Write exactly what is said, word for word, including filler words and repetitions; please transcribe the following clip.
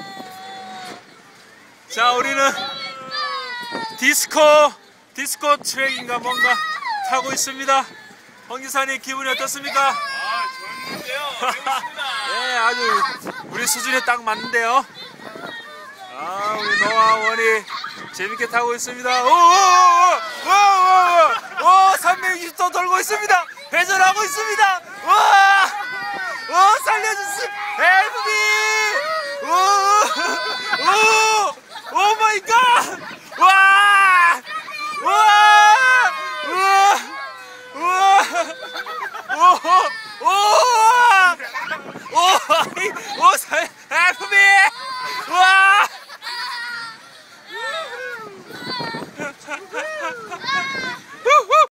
자, 우리는 디스코 디스코 트랙인가 뭔가 타고 있습니다. 홍 기사님 기분이 어떻습니까? 아, 좋은데요. 재밌습니다. 네, 아주 우리 수준에 딱 맞는데요. 아, 우리 노아 원이 재밌게 타고 있습니다. 오오오오오오오 삼백육십 도 돌고 있습니다. 회전하고 있습니다. 와!